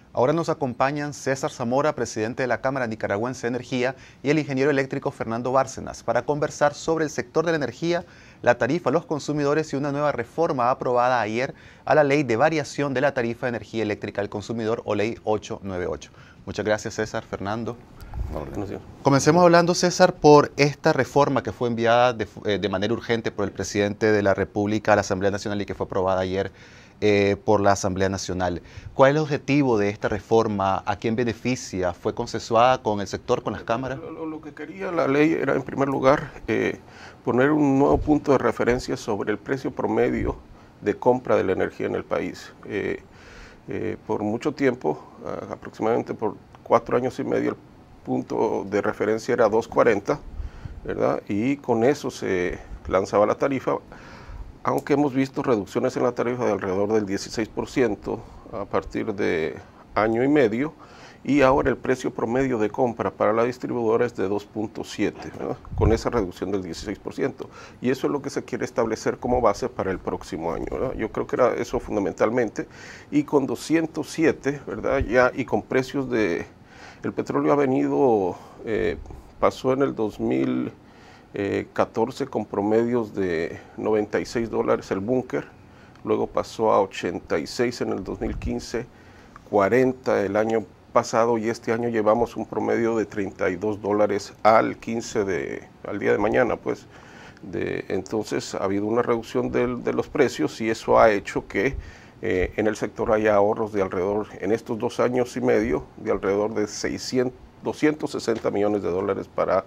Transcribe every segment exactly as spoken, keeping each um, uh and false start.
Ahora nos acompañan César Zamora, presidente de la Cámara Nicaragüense de Energía, y el ingeniero eléctrico Fernando Bárcenas, para conversar sobre el sector de la energía, la tarifa a los consumidores y una nueva reforma aprobada ayer a la Ley de Variación de la Tarifa de Energía Eléctrica al Consumidor, o Ley ochocientos noventa y ocho. Muchas gracias, César. Fernando. Comencemos hablando, César, por esta reforma que fue enviada de, eh, de manera urgente por el presidente de la República a la Asamblea Nacional y que fue aprobada ayer eh, por la Asamblea Nacional. ¿Cuál es el objetivo de esta reforma? ¿A quién beneficia? ¿Fue consensuada con el sector, con las cámaras? Lo, lo que quería la ley era, en primer lugar, eh, poner un nuevo punto de referencia sobre el precio promedio de compra de la energía en el país. Eh, eh, por mucho tiempo, uh, aproximadamente por cuatro años y medio, el punto de referencia era dos cuarenta, ¿verdad? Y con eso se lanzaba la tarifa, aunque hemos visto reducciones en la tarifa de alrededor del dieciséis por ciento a partir de año y medio, y ahora el precio promedio de compra para la distribuidora es de dos punto siete, ¿verdad? Con esa reducción del dieciséis por ciento. Y eso es lo que se quiere establecer como base para el próximo año, ¿verdad? Yo creo que era eso fundamentalmente, y con doscientos siete, ¿verdad? Ya, y con precios de... El petróleo ha venido, eh, pasó en el dos mil catorce con promedios de noventa y seis dólares el búnker, luego pasó a ochenta y seis en el dos mil quince, cuarenta el año pasado, y este año llevamos un promedio de treinta y dos dólares al quince de, al día de mañana, pues. De, entonces ha habido una reducción de, de los precios, y eso ha hecho que eh, en el sector haya ahorros de alrededor, en estos dos años y medio, de alrededor de seiscientos, doscientos sesenta millones de dólares para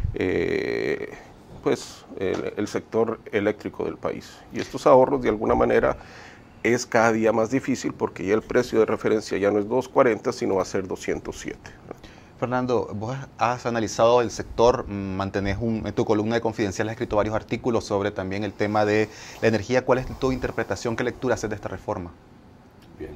eh, pues, el, el sector eléctrico del país. Y estos ahorros, de alguna manera, es cada día más difícil, porque ya el precio de referencia ya no es dos cuarenta, sino va a ser doscientos siete. Fernando, vos has analizado el sector, mantenés un, en tu columna de Confidencial has escrito varios artículos sobre también el tema de la energía. ¿Cuál es tu interpretación, qué lectura haces de esta reforma? Bien.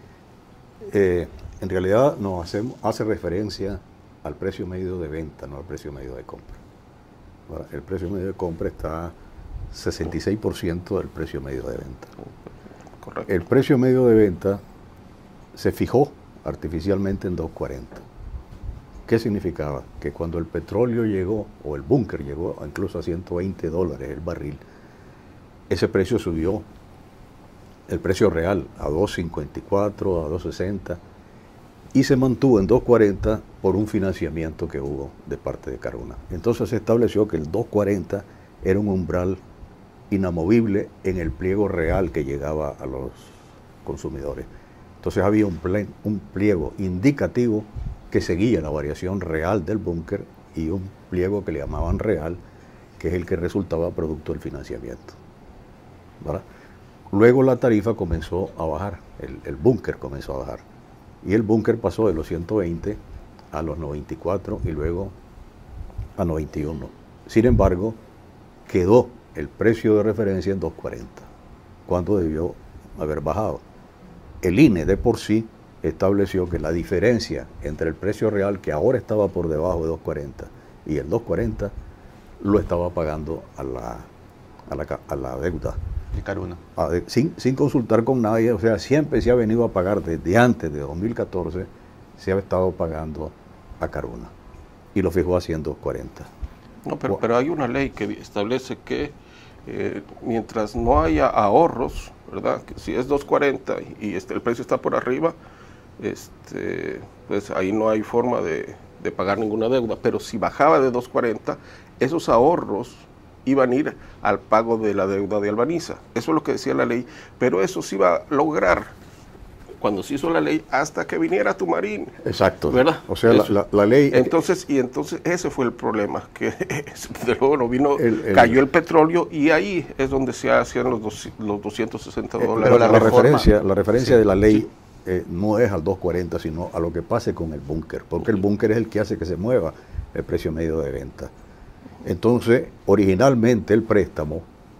Eh, en realidad nos hacemos, hace referencia al precio medio de venta, no al precio medio de compra. Ahora, el precio medio de compra está sesenta y seis por ciento del precio medio de venta. Correcto. El precio medio de venta se fijó artificialmente en dos cuarenta. ¿Qué significaba? Que cuando el petróleo llegó, o el búnker llegó incluso a ciento veinte dólares el barril, ese precio subió, el precio real, a dos cincuenta y cuatro, a dos sesenta, y se mantuvo en dos cuarenta por un financiamiento que hubo de parte de Caruna. Entonces se estableció que el dos cuarenta era un umbral inamovible en el pliego real que llegaba a los consumidores. Entonces había un, plen, un pliego indicativo que seguía la variación real del búnker, y un pliego que le llamaban real, que es el que resultaba producto del financiamiento, ¿verdad? Luego la tarifa comenzó a bajar, el, el búnker comenzó a bajar, y el búnker pasó de los ciento veinte a los noventa y cuatro y luego a noventa y uno. Sin embargo, quedó el precio de referencia en dos cuarenta, cuando debió haber bajado. El I N E de por sí estableció que la diferencia entre el precio real, que ahora estaba por debajo de dos cuarenta, y el dos cuarenta, lo estaba pagando a la, a la, a la deuda. De Caruna. A, de, sin, sin consultar con nadie, o sea, siempre se ha venido a pagar desde antes de dos mil catorce, se ha estado pagando a Caruna, y lo fijó así en dos cuarenta. No, pero, pero hay una ley que establece que eh, mientras no haya ahorros, ¿verdad? Que si es dos cuarenta y este, el precio está por arriba, este, pues ahí no hay forma de, de pagar ninguna deuda. Pero si bajaba de dos cuarenta, esos ahorros iban a ir al pago de la deuda de Albaniza. Eso es lo que decía la ley, pero eso se iba a lograr cuando se hizo la ley hasta que viniera Tumarín. Exacto. ¿Verdad? O sea, la, la, la ley... Entonces, y entonces ese fue el problema, que de luego no vino, el, el, cayó el petróleo, y ahí es donde se hacían los, dos, los doscientos sesenta dólares. Pero la, la referencia, la referencia sí, de la ley sí. eh, no es al dos cuarenta, sino a lo que pase con el búnker, porque el búnker es el que hace que se mueva el precio medio de venta. Entonces, originalmente el préstamo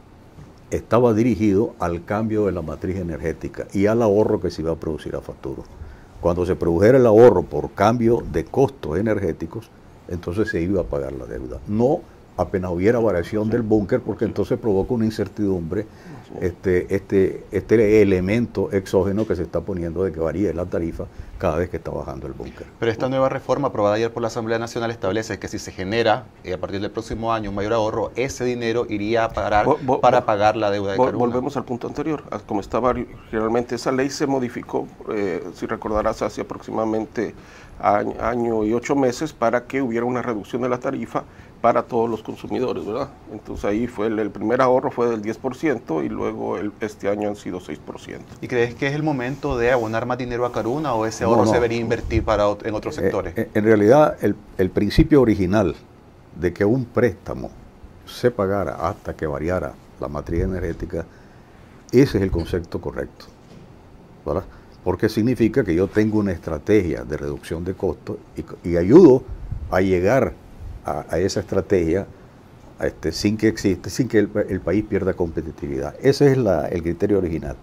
estaba dirigido al cambio de la matriz energética y al ahorro que se iba a producir a futuro. Cuando se produjera el ahorro por cambio de costos energéticos, entonces se iba a pagar la deuda. No apenas hubiera variación del búnker, porque entonces provoca una incertidumbre este, este, este elemento exógeno que se está poniendo de que varíe la tarifa cada vez que está bajando el búnker. Pero esta nueva reforma aprobada ayer por la Asamblea Nacional establece que si se genera eh, a partir del próximo año un mayor ahorro, ese dinero iría a parar Vol, vol, para pagar la deuda de vol, Caruna. Volvemos al punto anterior, como estaba realmente esa ley se modificó, eh, si recordarás, hace aproximadamente año, año y ocho meses para que hubiera una reducción de la tarifa para todos los consumidores, ¿verdad? Entonces ahí fue el, el primer ahorro fue del diez por ciento y luego el, este año han sido seis por ciento. ¿Y crees que es el momento de abonar más dinero a Caruna o ese No, ahorro no. se debería invertir para, en otros sectores? Eh, en realidad, el, el principio original de que un préstamo se pagara hasta que variara la matriz energética, ese es el concepto correcto, ¿verdad? Porque significa que yo tengo una estrategia de reducción de costos y, y ayudo a llegar a, a esa estrategia este, sin que existe, sin que el, el país pierda competitividad. Ese es la, el criterio original.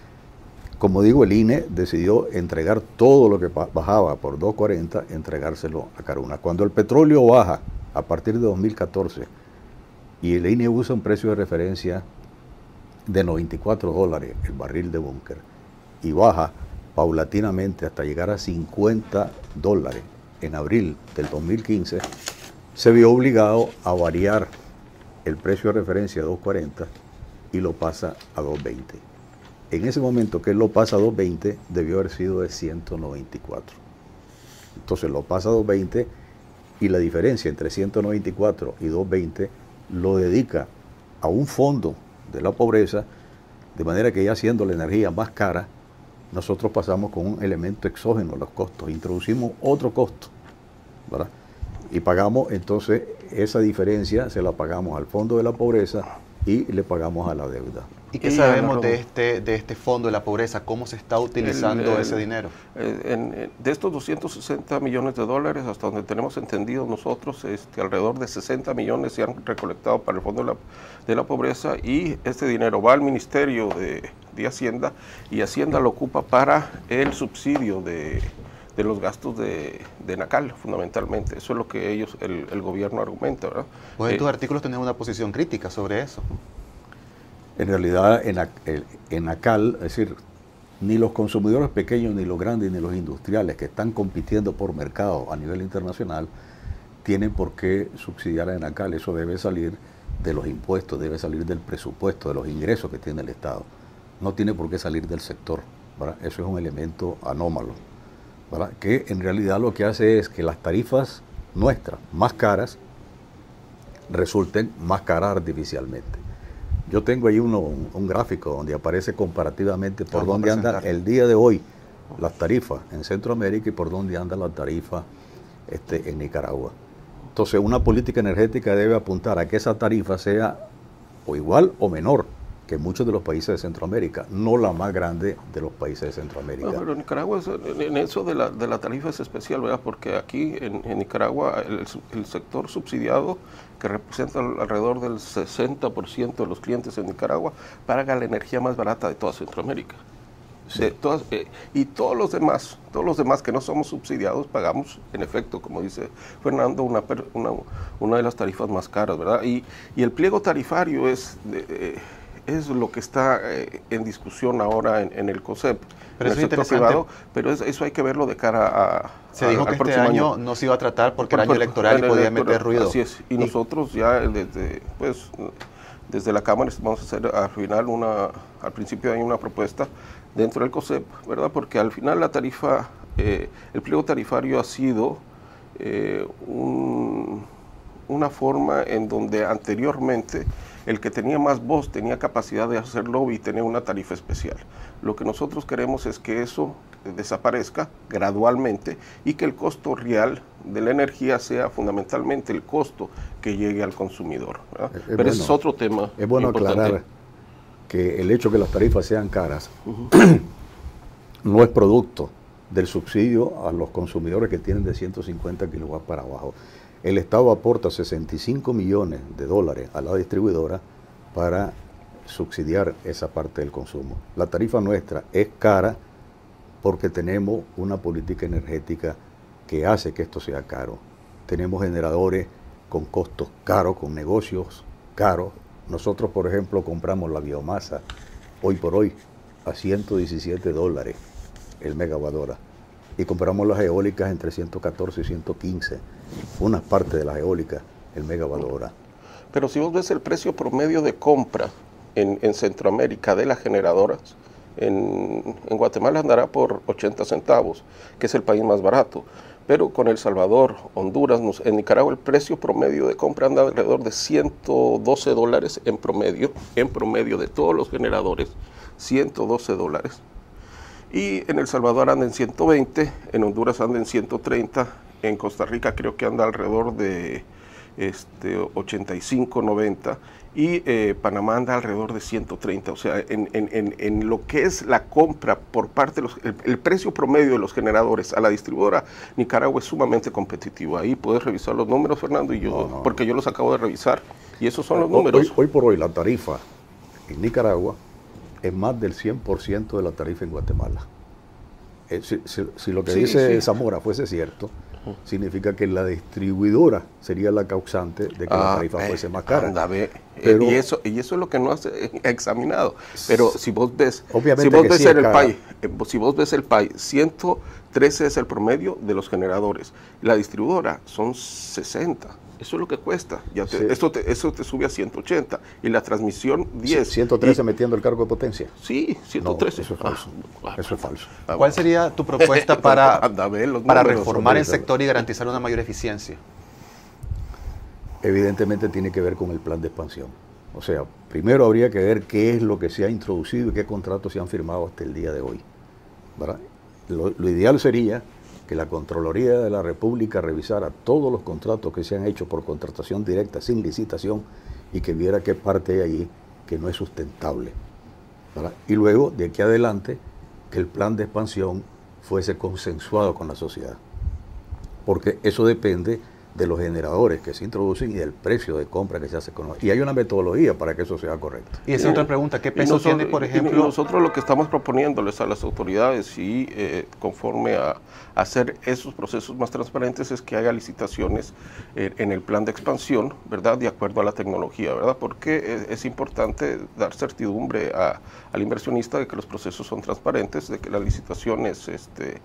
Como digo, el I N E decidió entregar todo lo que bajaba por dos cuarenta, entregárselo a Caruna. Cuando el petróleo baja a partir de dos mil catorce y el I N E usa un precio de referencia de noventa y cuatro dólares el barril de búnker y baja paulatinamente hasta llegar a cincuenta dólares en abril del dos mil quince, se vio obligado a variar el precio de referencia a dos cuarenta y lo pasa a dos veinte. En ese momento que él lo pasa a dos veinte, debió haber sido de ciento noventa y cuatro. Entonces lo pasa a dos veinte y la diferencia entre ciento noventa y cuatro y dos veinte lo dedica a un fondo de la pobreza, de manera que ya siendo la energía más cara, nosotros pasamos con un elemento exógeno, los costos, introducimos otro costo, ¿verdad? Y pagamos, entonces, esa diferencia se la pagamos al fondo de la pobreza y le pagamos a la deuda. ¿Y qué Y sabemos no, de este, de este fondo de la pobreza? ¿Cómo se está utilizando el, el, ese dinero? En, en, de estos doscientos sesenta millones de dólares, hasta donde tenemos entendido nosotros, este, alrededor de sesenta millones se han recolectado para el fondo de la, de la pobreza y este dinero va al Ministerio de, de Hacienda y Hacienda lo ocupa para el subsidio de, de los gastos de, de NACAL, fundamentalmente. Eso es lo que ellos, el, el gobierno argumenta, ¿verdad? Pues en eh, tus artículos tenés una posición crítica sobre eso. En realidad, en, en ACAL, es decir, ni los consumidores pequeños, ni los grandes, ni los industriales que están compitiendo por mercado a nivel internacional, tienen por qué subsidiar a ENACAL. Eso debe salir de los impuestos, debe salir del presupuesto, de los ingresos que tiene el Estado. No tiene por qué salir del sector, ¿verdad? Eso es un elemento anómalo, ¿verdad? Que en realidad lo que hace es que las tarifas nuestras, más caras, resulten más caras artificialmente. Yo tengo ahí uno, un, un gráfico donde aparece comparativamente por dónde anda el día de hoy las tarifas en Centroamérica y por dónde anda la tarifa este, en Nicaragua. Entonces, una política energética debe apuntar a que esa tarifa sea o igual o menor que muchos de los países de Centroamérica, no la más grande de los países de Centroamérica. No, pero Nicaragua, es, en eso de la, de la tarifa es especial, ¿verdad? Porque aquí en, en Nicaragua el, el sector subsidiado, que representa alrededor del sesenta por ciento de los clientes en Nicaragua, paga la energía más barata de toda Centroamérica. Sí. De todas, eh, y todos los demás, todos los demás que no somos subsidiados pagamos, en efecto, como dice Fernando, una, una, una de las tarifas más caras, ¿verdad? Y, y el pliego tarifario es... De, eh, es lo que está eh, en discusión ahora en, en el COSEP, pero en el sector privado, pero es, eso hay que verlo de cara a... Se a, dijo que este año, año no se iba a tratar porque era año electoral y podía meter ruido. Así es, y, y nosotros ya desde, pues, desde la Cámara vamos a hacer al final, una, al principio de año, una propuesta dentro del COSEP, ¿verdad? Porque al final la tarifa, eh, el pliego tarifario ha sido eh, un, una forma en donde anteriormente el que tenía más voz tenía capacidad de hacer lobby y tener una tarifa especial. Lo que nosotros queremos es que eso desaparezca gradualmente y que el costo real de la energía sea fundamentalmente el costo que llegue al consumidor, ¿verdad? Es Pero bueno, ese es otro tema. Es bueno importante. Aclarar que el hecho que las tarifas sean caras uh-huh. no es producto del subsidio a los consumidores que tienen de ciento cincuenta kilowatts para abajo. El Estado aporta sesenta y cinco millones de dólares a la distribuidora para subsidiar esa parte del consumo. La tarifa nuestra es cara porque tenemos una política energética que hace que esto sea caro. Tenemos generadores con costos caros, con negocios caros, nosotros, por ejemplo, compramos la biomasa hoy por hoy a ciento diecisiete dólares el megawatt hora y compramos las eólicas entre ciento catorce y ciento quince, unas partes de las eólicas, el megawatt hora. Pero si vos ves el precio promedio de compra en, en Centroamérica de las generadoras, en, en Guatemala andará por ochenta centavos, que es el país más barato. Pero con El Salvador, Honduras, en Nicaragua el precio promedio de compra anda alrededor de ciento doce dólares en promedio, en promedio de todos los generadores, ciento doce dólares. Y en El Salvador anda en ciento veinte, en Honduras anda en ciento treinta, en Costa Rica creo que anda alrededor de este, ochenta y cinco, noventa, y eh, Panamá anda alrededor de ciento treinta. O sea, en, en, en, en lo que es la compra por parte de los, el, el precio promedio de los generadores a la distribuidora, Nicaragua es sumamente competitivo. Ahí puedes revisar los números, Fernando, y yo, no, no. porque yo los acabo de revisar, y esos son los hoy, números. Hoy, hoy por hoy la tarifa en Nicaragua es más del cien por ciento de la tarifa en Guatemala. Eh, si, si, si lo que sí, dice sí. Zamora fuese cierto, significa que la distribuidora sería la causante de que ah, la tarifa fuese más cara. Anda, ve. Pero, y, eso, y eso es lo que no has examinado. Pero si vos ves, si vos ves sí en el país, si vos ves el país, ciento trece es el promedio de los generadores. La distribuidora son sesenta. Eso es lo que cuesta. Ya te, sí. esto, te, eso te sube a ciento ochenta. Y la transmisión diez. Sí, ciento trece y, metiendo el cargo de potencia. Sí, ciento trece. No, eso es falso. Ah, eso es falso. ¿Cuál sería tu propuesta para, para reformar el sector y garantizar una mayor eficiencia? Evidentemente tiene que ver con el plan de expansión. O sea, primero habría que ver qué es lo que se ha introducido y qué contratos se han firmado hasta el día de hoy, ¿verdad? Lo, lo ideal sería que la Contraloría de la República revisara todos los contratos que se han hecho por contratación directa sin licitación y que viera qué parte hay ahí que no es sustentable, ¿verdad? Y luego, de aquí adelante, que el plan de expansión fuese consensuado con la sociedad, porque eso depende de los generadores que se introducen y del precio de compra que se hace con ellos. Y hay una metodología para que eso sea correcto. Y esa es otra pregunta, ¿qué peso nosotros, tiene, por ejemplo? Nosotros lo que estamos proponiéndoles a las autoridades y eh, conforme a, a hacer esos procesos más transparentes es que haya licitaciones eh, en el plan de expansión, ¿verdad? De acuerdo a la tecnología, ¿verdad? Porque es, es importante dar certidumbre a, al inversionista de que los procesos son transparentes, de que las licitaciones este,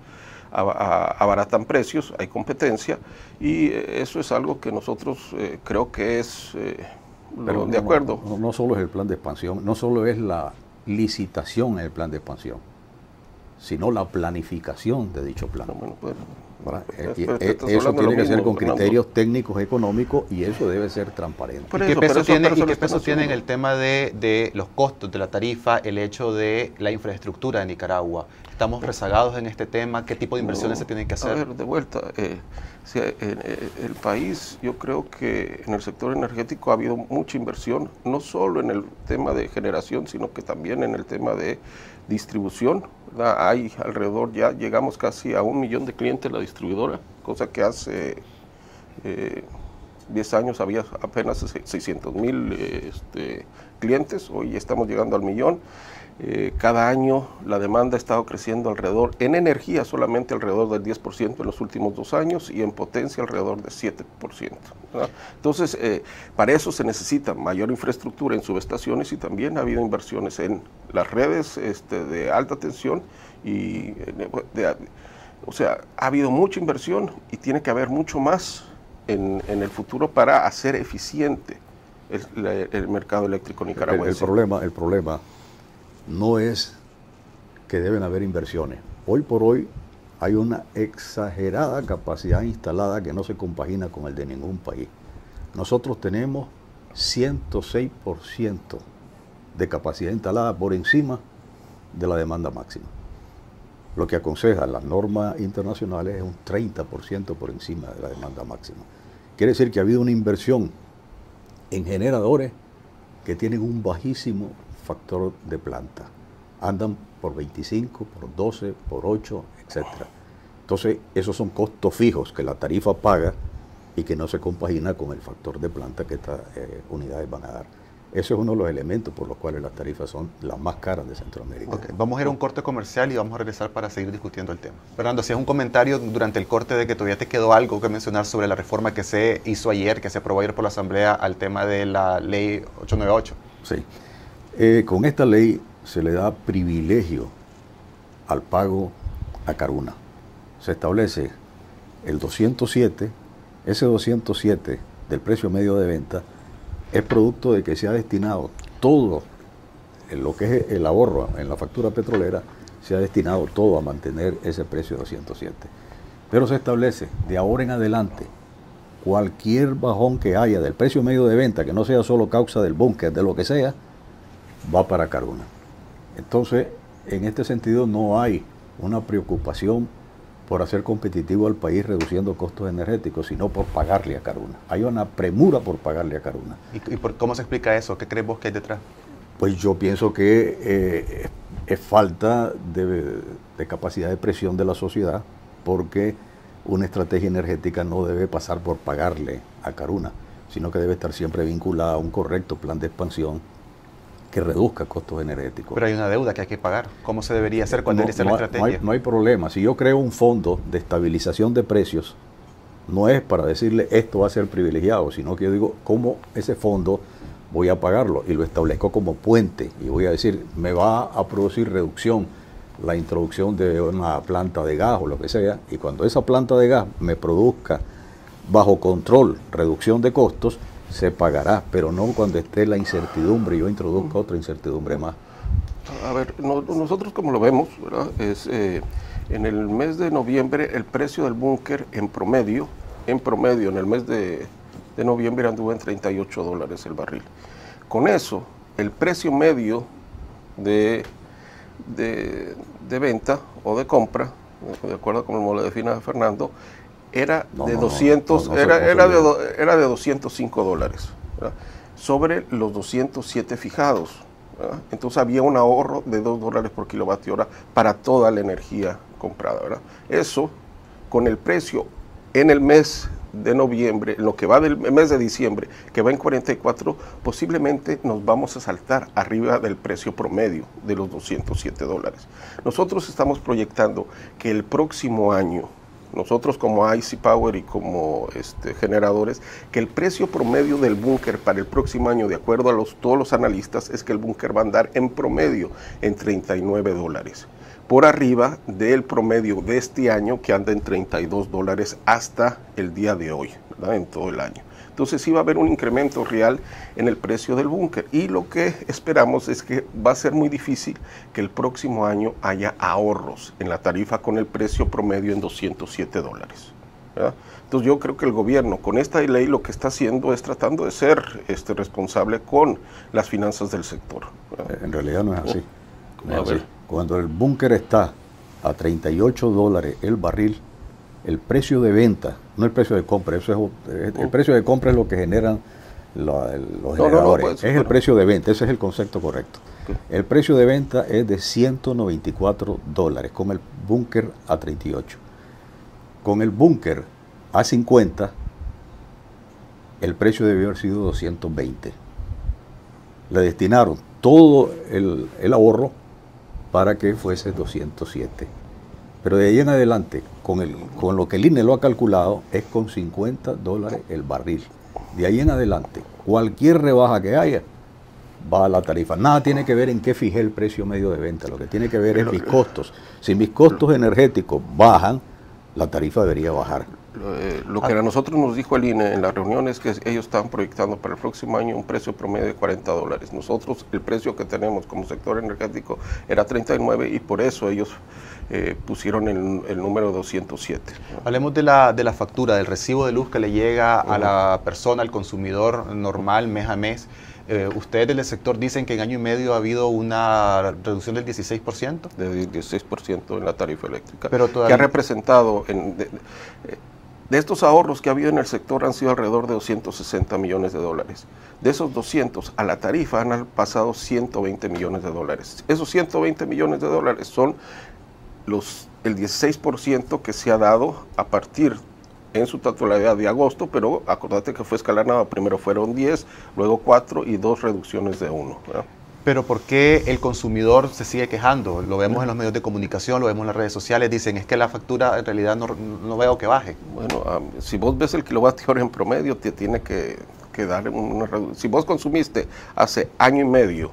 abaratan precios, hay competencia, y eso es algo que nosotros eh, creo que es eh, Pero de no, acuerdo. No, no solo es el plan de expansión, no solo es la licitación en el plan de expansión, sino la planificación de dicho plan. No, bueno, pues, pues, eh, pues, eh, eso tiene que ser con criterios Fernando. técnicos, económicos, y eso debe ser transparente. ¿Y qué peso tiene, ¿y qué peso tiene en el tema de, de los costos de la tarifa el hecho de la infraestructura de Nicaragua? ¿Estamos rezagados en este tema? ¿Qué tipo de inversiones no, se tienen que hacer? A ver, de vuelta, eh, si, eh, eh, el país, yo creo que en el sector energético ha habido mucha inversión, no solo en el tema de generación, sino que también en el tema de distribución, ¿verdad? Hay alrededor, ya llegamos casi a un millón de clientes la distribuidora, cosa que hace eh, diez años había apenas seiscientos mil eh, este, clientes, hoy estamos llegando al millón. Eh, cada año la demanda ha estado creciendo alrededor, en energía solamente alrededor del diez por ciento en los últimos dos años y en potencia alrededor del siete por ciento, ¿verdad? Entonces, eh, para eso se necesita mayor infraestructura en subestaciones y también ha habido inversiones en las redes este, de alta tensión y, de, de, o sea, ha habido mucha inversión y tiene que haber mucho más en, en el futuro para hacer eficiente el, el, el mercado eléctrico nicaragüense. El, el problema, el problema no es que deben haber inversiones. Hoy por hoy hay una exagerada capacidad instalada que no se compagina con el de ningún país. Nosotros tenemos ciento seis por ciento de capacidad instalada por encima de la demanda máxima. Lo que aconsejan las normas internacionales es un treinta por ciento por encima de la demanda máxima. Quiere decir que ha habido una inversión en generadores que tienen un bajísimo factor de planta. Andan por veinticinco, por doce, por ocho, etcétera. Entonces, esos son costos fijos que la tarifa paga y que no se compagina con el factor de planta que estas eh, unidades van a dar. Ese es uno de los elementos por los cuales las tarifas son las más caras de Centroamérica. Okay. Vamos a ir a un corte comercial y vamos a regresar para seguir discutiendo el tema. Fernando, hacías un comentario durante el corte de que todavía te quedó algo que mencionar sobre la reforma que se hizo ayer, que se aprobó ayer por la Asamblea al tema de la ley ochocientos noventa y ocho. Sí. Eh, con esta ley se le da privilegio al pago a Caruna. Se establece el doscientos siete, ese doscientos siete del precio medio de venta es producto de que se ha destinado todo en lo que es el ahorro en la factura petrolera, se ha destinado todo a mantener ese precio de doscientos siete. Pero se establece de ahora en adelante cualquier bajón que haya del precio medio de venta, que no sea solo causa del búnker, de lo que sea, va para Caruna. Entonces, en este sentido no hay una preocupación por hacer competitivo al país reduciendo costos energéticos, sino por pagarle a Caruna. Hay una premura por pagarle a Caruna. ¿Y, y por cómo se explica eso? ¿Qué crees vos que hay detrás? Pues yo pienso que eh, es falta de, de capacidad de presión de la sociedad, porque una estrategia energética no debe pasar por pagarle a Caruna, sino que debe estar siempre vinculada a un correcto plan de expansión que reduzca costos energéticos. Pero hay una deuda que hay que pagar. ¿Cómo se debería hacer? ¿Cuál no, debería ser no, la estrategia? No hay, no hay problema. Si yo creo un fondo de estabilización de precios, no es para decirle esto va a ser privilegiado, sino que yo digo cómo ese fondo voy a pagarlo y lo establezco como puente y voy a decir me va a producir reducción la introducción de una planta de gas o lo que sea, y cuando esa planta de gas me produzca bajo control reducción de costos, se pagará, pero no cuando esté la incertidumbre y yo introduzca otra incertidumbre más. A ver, no, nosotros como lo vemos, ¿verdad? Es, eh, en el mes de noviembre el precio del búnker en promedio, en promedio en el mes de, de noviembre anduvo en treinta y ocho dólares el barril. Con eso, el precio medio de, de, de venta o de compra, de acuerdo con como lo define Fernando, era no, de no, doscientos, no, no, era, era, de, era de doscientos cinco dólares, ¿verdad? Sobre los doscientos siete fijados, ¿verdad? Entonces había un ahorro de dos dólares por kilovatio hora para toda la energía comprada, ¿verdad? Eso, con el precio en el mes de noviembre, en lo que va del mes de diciembre, que va en cuarenta y cuatro, posiblemente nos vamos a saltar arriba del precio promedio de los doscientos siete dólares. Nosotros estamos proyectando que el próximo año, nosotros como I C Power y como este, generadores, que el precio promedio del búnker para el próximo año, de acuerdo a los, todos los analistas, es que el búnker va a andar en promedio en treinta y nueve dólares, por arriba del promedio de este año, que anda en treinta y dos dólares hasta el día de hoy, ¿verdad? En todo el año. Entonces sí va a haber un incremento real en el precio del búnker, y lo que esperamos es que va a ser muy difícil que el próximo año haya ahorros en la tarifa con el precio promedio en doscientos siete dólares, ¿verdad? Entonces yo creo que el gobierno con esta ley lo que está haciendo es tratando de ser este, responsable con las finanzas del sector, ¿verdad? En realidad no es así. No es así. Cuando el búnker está a treinta y ocho dólares el barril, el precio de venta, no el precio de compra, eso es, el precio de compra es lo que generan la, los generadores, no, no, no, pues, es el precio de venta, ese es el concepto correcto. Okay. El precio de venta es de ciento noventa y cuatro dólares, con el búnker a treinta y ocho. Con el búnker a cincuenta, el precio debió haber sido doscientos veinte. Le destinaron todo el, el ahorro para que fuese doscientos siete. Pero de ahí en adelante, con, el, con lo que el I N E lo ha calculado, es con cincuenta dólares el barril. De ahí en adelante, cualquier rebaja que haya, va a la tarifa. Nada tiene que ver en qué fijé el precio medio de venta, lo que tiene que ver es mis costos. Si mis costos energéticos bajan, la tarifa debería bajar. Lo, eh, lo que a nosotros nos dijo el I N E en la reunión es que ellos estaban proyectando para el próximo año un precio promedio de cuarenta dólares. Nosotros el precio que tenemos como sector energético era treinta y nueve, y por eso ellos eh, pusieron el, el número doscientos siete. Hablemos de la, de la factura, del recibo de luz que le llega uh-huh. a la persona, al consumidor normal, mes a mes. Eh, ustedes del sector dicen que en año y medio ha habido una reducción del dieciséis por ciento. Del dieciséis por ciento en la tarifa eléctrica. Pero todavía... que ha representado... En, de, de, De estos ahorros que ha habido en el sector han sido alrededor de doscientos sesenta millones de dólares. De esos doscientos a la tarifa han pasado ciento veinte millones de dólares. Esos ciento veinte millones de dólares son los, el dieciséis por ciento que se ha dado a partir en su totalidad de agosto, pero acordate que fue escalonado, primero fueron diez, luego cuatro y dos reducciones de uno. Pero ¿por qué el consumidor se sigue quejando? Lo vemos en los medios de comunicación, lo vemos en las redes sociales, dicen, es que la factura en realidad no, no veo que baje. Bueno, um, si vos ves el kilovatio hora en promedio, te tiene que, que dar una reducción. Si vos consumiste hace año y medio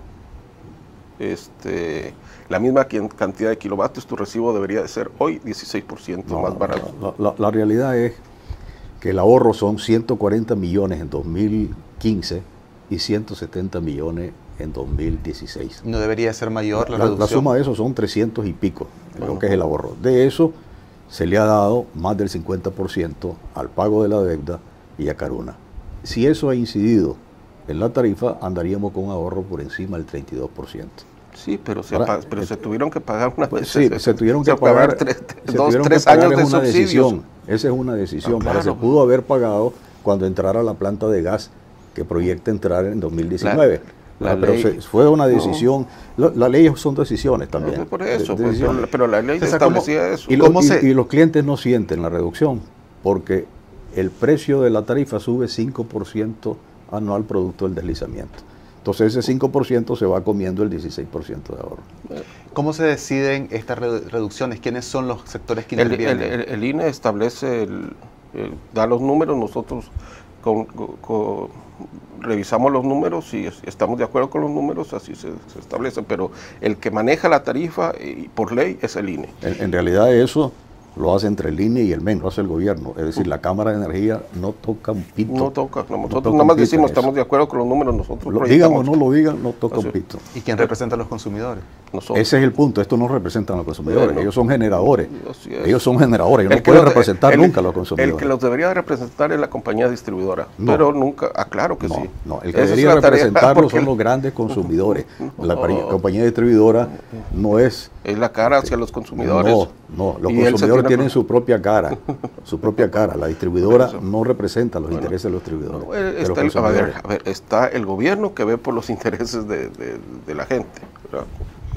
este, la misma cantidad de kilovatios, tu recibo debería de ser hoy dieciséis por ciento no, más barato. La, la, la realidad es que el ahorro son ciento cuarenta millones en dos mil quince y ciento setenta millones en dos mil dieciséis. ¿No debería ser mayor la, la reducción? La suma de eso son trescientos y pico, bueno, lo que es el ahorro. De eso se le ha dado más del cincuenta por ciento al pago de la deuda y a Caruna. Si eso ha incidido en la tarifa, andaríamos con un ahorro por encima del treinta y dos por ciento. Sí, pero, se, Ahora, pero eh, se tuvieron que pagar una pues, sí, se, se tuvieron que se pagar tres, se dos, tuvieron tres que pagar, años de es una subsidios. Decisión, esa es una decisión, ah, claro. pero se pudo haber pagado cuando entrara la planta de gas que proyecta entrar en dos mil diecinueve. La, la pero ley, se, fue una decisión, no. la, las leyes son decisiones también. No, por eso, de, pues, pero, pero la ley César, establecía ¿cómo, eso. Y, lo, y, y los clientes no sienten la reducción porque el precio de la tarifa sube cinco por ciento anual producto del deslizamiento. Entonces ese cinco por ciento se va comiendo el dieciséis por ciento de ahorro. ¿Cómo se deciden estas reducciones? ¿Quiénes son los sectores que intervienen? El, el, el, el I N E establece, el, el, da los números, nosotros con, con, revisamos los números y estamos de acuerdo con los números, así se, se establece, pero el que maneja la tarifa y por ley es el I N E. En, en realidad eso lo hace entre el I N E y el M E N, lo hace el gobierno. Es decir, la Cámara de Energía no toca un pito. No toca, no, nosotros no nada más decimos, estamos de acuerdo con los números, nosotros lo digan o no lo digan, no toca un pito. ¿Y quién representa a los consumidores? Nosotros. Ese es el punto, esto no representan a los consumidores, bueno, ellos son generadores. Ellos son generadores, ellos no pueden representar el, nunca a los consumidores. El que los debería representar es la compañía distribuidora, no, pero nunca, ah, claro que no, sí. No, el que Esa debería es representarlos son los grandes consumidores. No, la no, compañía distribuidora no es... Es la cara hacia los consumidores. No, no, los consumidores tienen su propia cara, su propia cara. La distribuidora no representa los bueno, intereses de los distribuidores. No, está, los el, a ver, a ver, está el gobierno que ve por los intereses de, de, de la gente, ¿verdad?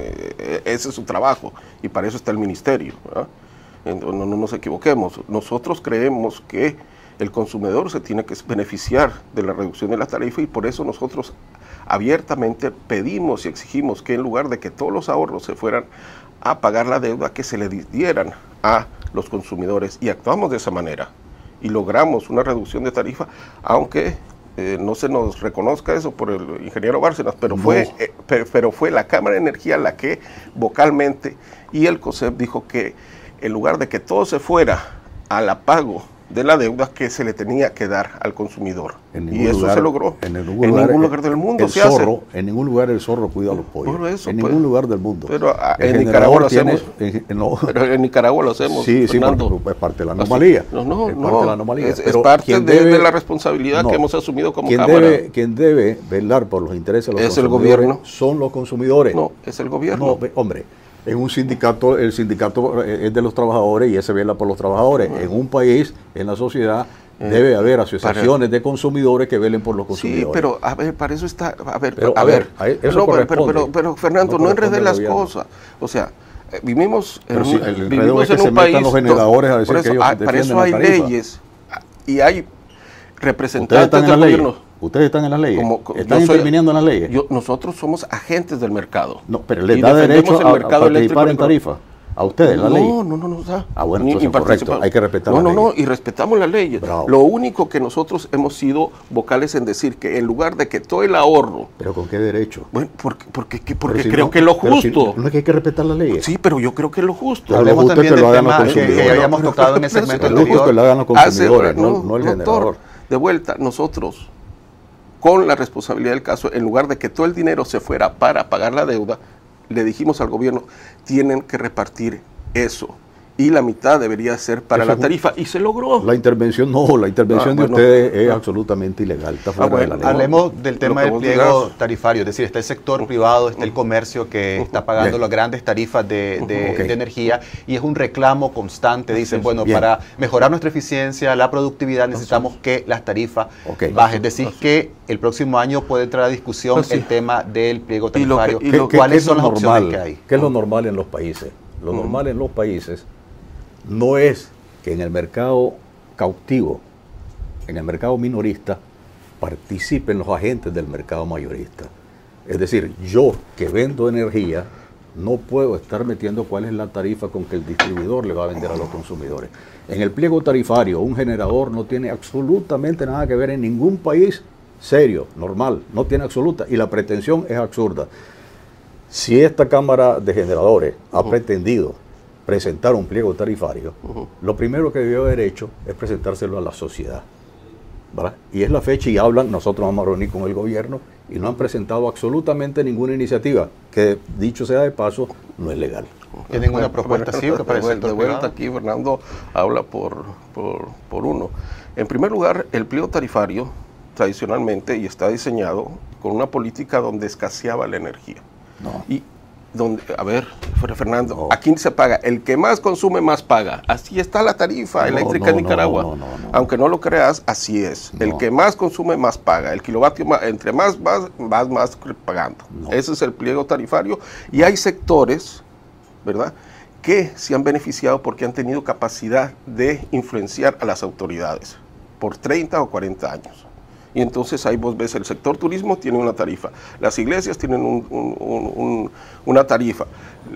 Eh, ese es su trabajo y para eso está el ministerio, ¿verdad? No, no, no nos equivoquemos. Nosotros creemos que el consumidor se tiene que beneficiar de la reducción de la tarifa y por eso nosotros abiertamente pedimos y exigimos que en lugar de que todos los ahorros se fueran a pagar la deuda, que se le dieran a los consumidores y actuamos de esa manera y logramos una reducción de tarifa, aunque eh, no se nos reconozca eso por el ingeniero Bárcenas, pero, no. fue, eh, pero, pero fue la Cámara de Energía la que vocalmente y el COSEP dijo que en lugar de que todo se fuera al pago de la deuda que se le tenía que dar al consumidor. Y eso lugar, se logró. En, en ningún lugar, lugar, lugar del mundo el se zorro, hace. En ningún lugar el zorro cuida a los pollos. Eso, en pues, ningún lugar del mundo. Pero a, en Nicaragua lo tiene, hacemos. En, no. Pero en Nicaragua lo hacemos. Sí, sí, porque es parte de la anomalía. No, no, es no. Parte de la anomalía. Es, es parte de, debe, de la responsabilidad no, que hemos asumido como quien Cámara. Debe, quien debe velar por los intereses de los es consumidores el gobierno. Son los consumidores. No, es el gobierno. No, hombre. En un sindicato, el sindicato es de los trabajadores y ese vela por los trabajadores. Uh-huh. En un país, en la sociedad, eh, debe haber asociaciones para, de consumidores que velen por los consumidores. Sí, pero a ver, para eso está, a ver, pero, a, a ver, ver eso no, pero, pero, pero, pero Fernando, no, no enredes las cosas. O sea, eh, vivimos en, si el vivimos es que en se un país. Los generadores a decir por eso, que ellos ah, para eso hay leyes y hay representantes del gobierno. Ustedes están en las leyes, Como, están soy, interviniendo en las leyes. Yo, nosotros somos agentes del mercado. No, pero les da derecho a, a participar en tarifa. A ustedes, la no, ley. No, no, no, no. Ah, bueno, ni, entonces correcto, hay que respetar no, la ley. ley. No, no, y respetamos las leyes. Bravo. Lo único que nosotros hemos sido vocales en decir que en lugar de que todo el ahorro... ¿Pero con qué derecho? Bueno, porque, porque, porque, porque si creo no, que es lo justo. Si no, no es que hay que respetar las leyes. Sí, pero yo creo que es lo justo. Hablemos también del tema que, que habíamos tocado en el segmento anterior. Es lo justo que lo hagan los consumidores, no, no, no el generador. Doctor, de vuelta, nosotros... con la responsabilidad del caso, en lugar de que todo el dinero se fuera para pagar la deuda, le dijimos al gobierno, tienen que repartir eso. Y la mitad debería ser para eso la tarifa. Y se logró. La intervención no, la intervención ah, bueno, de ustedes es no. absolutamente ilegal. Está fuera ah, bueno, de la ley. Hablemos del tema del pliego digas. tarifario. Es decir, está el sector privado, está el comercio que está pagando Bien. las grandes tarifas de, de, okay. de energía. Y es un reclamo constante. Dicen, bueno, Bien. para mejorar nuestra eficiencia, la productividad, necesitamos Así. que las tarifas okay. bajen. Es decir, Así. que el próximo año puede entrar a discusión Así. el tema del pliego tarifario. ¿Y lo que, y lo ¿Cuáles que, son las normal, opciones que hay? ¿Qué es lo normal en los países? Lo uh-huh. normal en los países no es que en el mercado cautivo en el mercado minorista, participen los agentes del mercado mayorista. Es decir, yo que vendo energía, no puedo estar metiendo cuál es la tarifa con que el distribuidor le va a vender a los consumidores. En el pliego tarifario, un generador no tiene absolutamente nada que ver en ningún país serio, normal, no tiene absoluta, y la pretensión es absurda. Si esta Cámara de Generadores uh-huh. ha pretendido presentar un pliego tarifario, uh-huh. lo primero que debió haber hecho es presentárselo a la sociedad, ¿verdad? Y es la fecha y hablan, nosotros vamos a reunir con el gobierno, y no han presentado absolutamente ninguna iniciativa, que dicho sea de paso, no es legal. ¿Tienen una propuesta así? De vuelta, de vuelta aquí, Fernando habla por, por, por uno. En primer lugar, el pliego tarifario, tradicionalmente, y está diseñado con una política donde escaseaba la energía. No. Y donde, a ver, Fernando, no. Aquí se paga, el que más consume más paga. Así está la tarifa no, eléctrica no, en Nicaragua. No, no, no, no. Aunque no lo creas, así es. No. El que más consume más paga. El kilovatio, más, entre más vas, vas más pagando. No. Ese es el pliego tarifario. Y hay sectores, ¿verdad?, que se han beneficiado porque han tenido capacidad de influenciar a las autoridades por treinta o cuarenta años. Y entonces ahí vos ves, el sector turismo tiene una tarifa, las iglesias tienen un, un, un, un, una tarifa,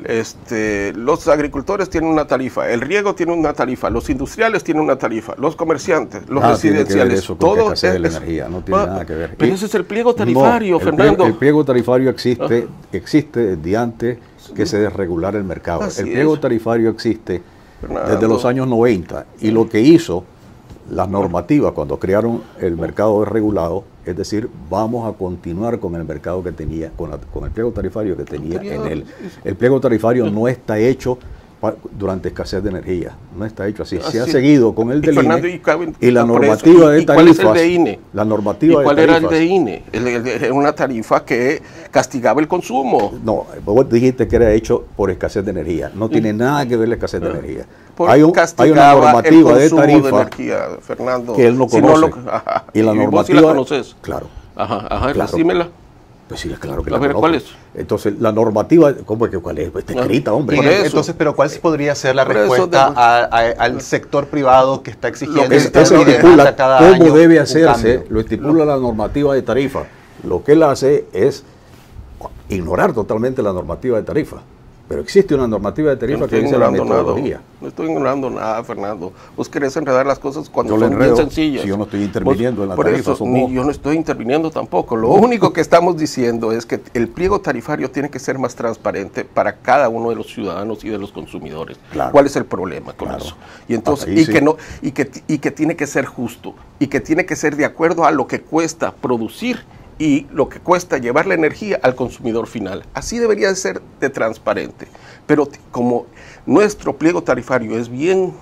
este, los agricultores tienen una tarifa, el riego tiene una tarifa, los industriales tienen una tarifa, los comerciantes, los ah, residenciales, todo es, la energía, no tiene ah, nada que ver. Pero ese es el pliego tarifario, no, el Fernando. Pliego, el pliego tarifario existe, ah. existe de antes que se desregulara el mercado. Así el pliego es. tarifario existe Fernando. desde los años noventa y lo que hizo las normativas cuando crearon el mercado desregulado, es decir, vamos a continuar con el mercado que tenía, con, la, con el pliego tarifario que tenía en él. El pliego tarifario no está hecho pa, durante escasez de energía, no está hecho así. Se ha seguido con el del I N E y, y la normativa de tarifas. ¿Y cuál es el de I N E? La normativa ¿Y cuál de era el de I N E? El, el, el, una tarifa que castigaba el consumo. No, vos dijiste que era hecho por escasez de energía. No tiene nada que ver la escasez de energía. Hay, un, hay una normativa de tarifa de energía, Fernando, que él no conoce. Si no lo, ajá, y la normativa, ¿vos sí la conoces? Claro. Ajá, ajá, claro. Dímela. Pues sí, claro que a la ver, conozco. ¿cuál es? Entonces, la normativa, ¿cómo es que cuál es? Pues está escrita, hombre. Por eso, entonces, pero ¿cuál podría ser la respuesta de, a, a, al sector privado que está exigiendo? Lo que está eso estipula cómo debe hacerse, lo estipula la normativa de tarifa. Lo que él hace es ignorar totalmente la normativa de tarifa. Pero existe una normativa de tarifa no que dice la metodología. Nada. No estoy ignorando nada, Fernando. Vos querés enredar las cosas cuando yo son enredo, bien sencillas. Si yo no estoy interviniendo Vos, en la por tarifa. Eso, ni yo no estoy interviniendo tampoco. Lo único que estamos diciendo es que el pliego tarifario tiene que ser más transparente para cada uno de los ciudadanos y de los consumidores. Claro. ¿Cuál es el problema con claro. eso? Y entonces y sí. que no y que y que tiene que ser justo y que tiene que ser de acuerdo a lo que cuesta producir y lo que cuesta llevar la energía al consumidor final. Así debería de ser de transparente. Pero como nuestro pliego tarifario es bien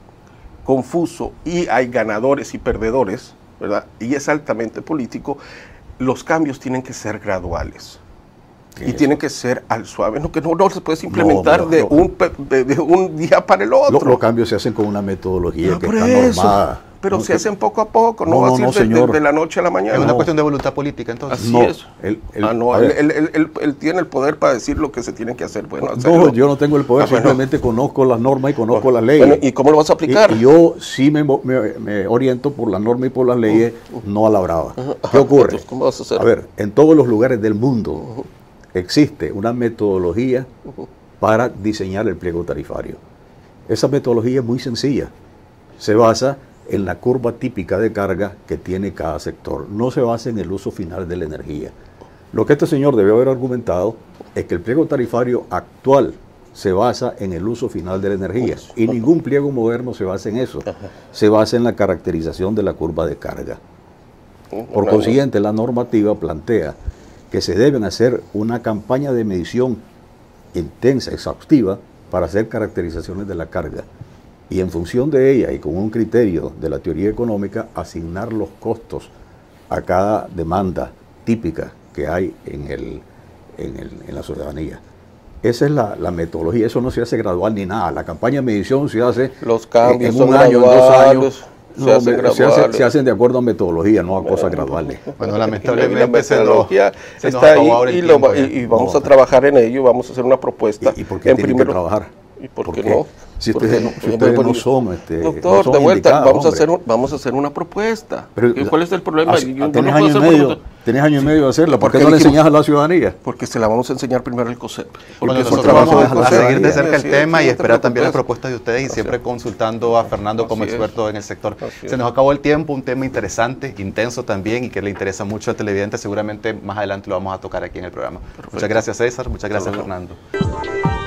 confuso y hay ganadores y perdedores, ¿verdad?, y es altamente político, los cambios tienen que ser graduales. Y eso? tienen que ser al suave, no que no, no se puede implementar no, no, de, no. Un, de, de un día para el otro. Los, los cambios se hacen con una metodología no, que está eso. normada. Pero no, se hacen poco a poco, no, no va a ser no, de, de, de la noche a la mañana. Es una cuestión de voluntad política, entonces. Así no, es. Él, él, ah, no, él, él, él, él, él tiene el poder para decir lo que se tiene que hacer. Bueno, no, yo no tengo el poder, ah, simplemente bueno. conozco las normas y conozco bueno, las leyes. Bueno, ¿y cómo lo vas a aplicar? Y, y yo sí me, me, me oriento por las normas y por las leyes, uh, uh, no a la brava. Uh, ¿Qué ocurre? Entonces, ¿cómo vas a hacer? A ver, en todos los lugares del mundo uh, existe una metodología uh, para diseñar el pliego tarifario. Esa metodología es muy sencilla. Se basa en la curva típica de carga que tiene cada sector. No se basa en el uso final de la energía. Lo que este señor debió haber argumentado es que el pliego tarifario actual se basa en el uso final de la energía y ningún pliego moderno se basa en eso. Se basa en la caracterización de la curva de carga. Por consiguiente, la normativa plantea que se deben hacer una campaña de medición intensa, exhaustiva, para hacer caracterizaciones de la carga. Y en función de ella y con un criterio de la teoría económica, asignar los costos a cada demanda típica que hay en, el, en, el, en la ciudadanía. Esa es la, la metodología, eso no se hace gradual ni nada. La campaña de medición se hace los cambios en un año, en dos años. Se, no, hacen se, hace, se hacen de acuerdo a metodología, no a bueno, cosas graduales. Bueno, lamentablemente la metodología se está ahí y, lo, y, y vamos no, a trabajar en ello, vamos a hacer una propuesta. ¿Y, y por qué en tienen primer, que trabajar? ¿Y por, ¿Por qué, qué no? Si Porque ustedes, no- si ustedes bueno, no son, este, Doctor, no son de vuelta, indicados, vamos a, hombre. hacer un- vamos a hacer una propuesta. Pero, ¿Qué- ¿Cuál es el problema? hace- Yo- yo tenés no puedo año y hacer medio, propuesta. tenés año y medio de hacerla. ¿Por Porque qué no le dijimos- enseñas a la ciudadanía? Porque se la vamos a enseñar primero al COSEP. Bueno, Porque es un nosotros trabajo vamos del a, a COSEP. seguir de cerca el Así es, tema sí, y no te esperar también las preocupes. propuestas de ustedes y Así siempre es. consultando a Fernando como Así es. experto en el sector. Así Se es. nos acabó el tiempo, un tema interesante, intenso también y que le interesa mucho al televidente. Seguramente más adelante lo vamos a tocar aquí en el programa. Muchas gracias, César. Muchas gracias, Hasta luego. Fernando.